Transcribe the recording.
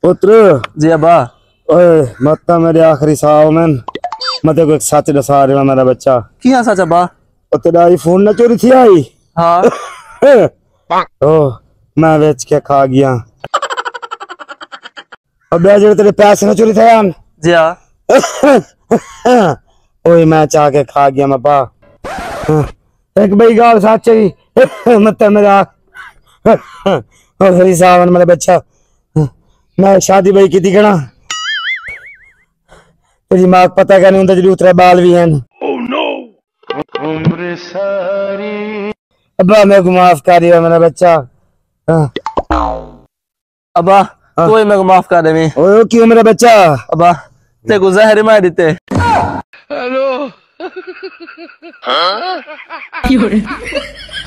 पुत्र जी अब्बा। ओए मत मेरे आखिरी साहब में मत को एक सच दसा रहा मेरा बच्चा। क्या सच अब्बा? ओ तेरा आईफोन ना चोरी थी आई। हाँ। ओ मैं बेच के खा गया। अब जो तेरे पैसे ना चोरी थे यार। जी हाँ। ओए मैं चाह के खा गया मब्बा। एक बड़ी गाल साथ चाहिए मत मेरा आखिरी साहब मेरा बच्चा। मैं शादी भाई की थी कना तेरी मां को पता क्या नहीं होता जी उतरे बाल भी हैं। उम्र सारी अब्बा मैं को माफ कर दिया मेरा बच्चा। अब्बा कोई मेरे को माफ कर दे। मैं ओए क्यों मेरा बच्चा? अब्बा ते को जहर मार देते। हेलो।